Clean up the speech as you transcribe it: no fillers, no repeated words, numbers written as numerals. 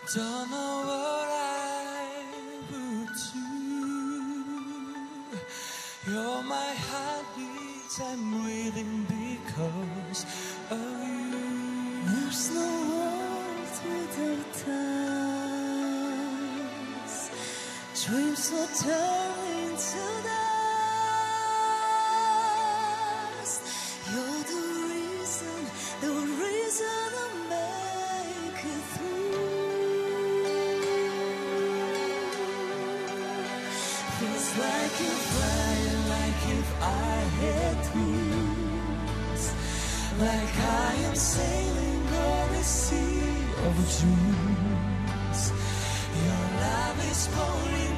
Don't know what I would do. You're my heartbeat, I'm breathing because of you. There's no world without us. Dreams will turn into dust. You're the reason I make it through. Feels like you're flying, like if I had wings, like I am sailing on a sea of dreams. Your love is pouring